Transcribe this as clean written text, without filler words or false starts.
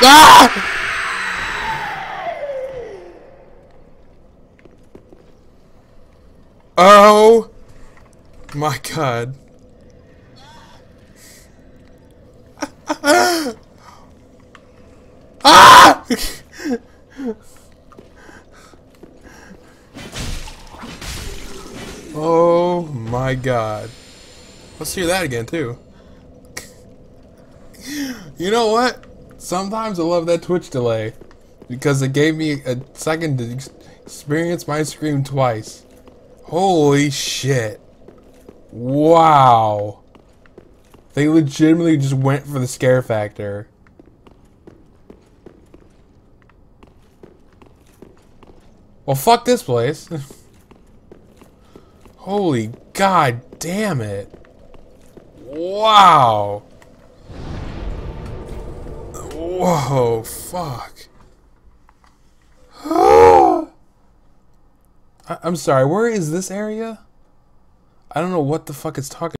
Ah! Oh my god. Ah! Oh my god. Let's hear that again too. You know what? Sometimes I love that Twitch delay because it gave me a second to experience my scream twice. Holy shit. Wow. They legitimately just went for the scare factor. Well, fuck this place. Holy god damn it. Wow. Whoa, fuck. I'm sorry, where is this area? I don't know what the fuck it's talking